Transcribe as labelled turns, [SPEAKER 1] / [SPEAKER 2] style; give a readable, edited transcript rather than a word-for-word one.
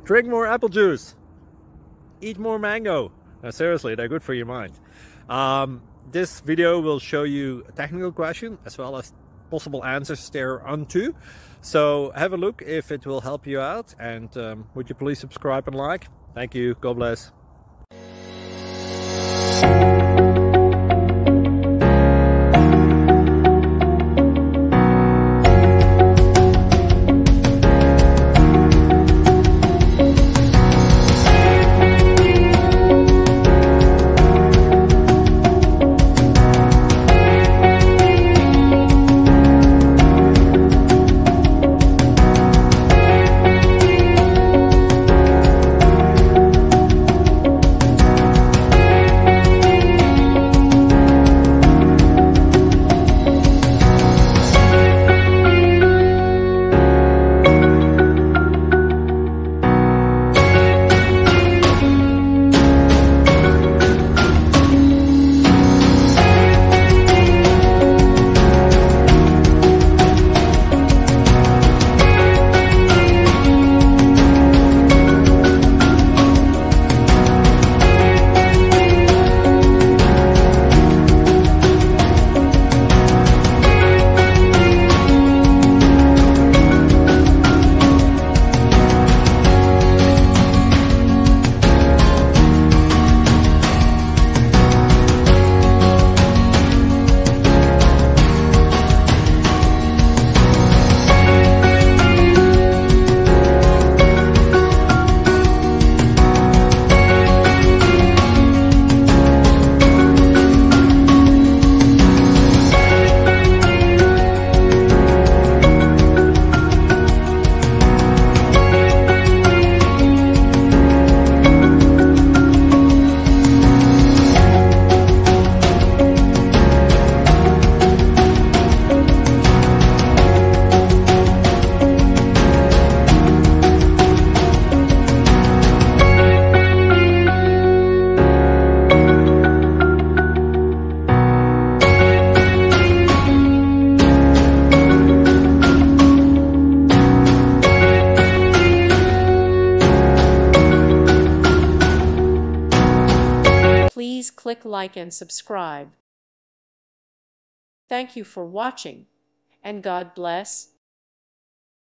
[SPEAKER 1] Drink more apple juice. Eat more mango. No, seriously, they're good for your mind. This video will show you a technical question as well as possible answers thereunto. So have a look if it will help you out, and would you please subscribe and like? Thank you. God bless.
[SPEAKER 2] Please click like and subscribe. Thank you for watching, and God bless.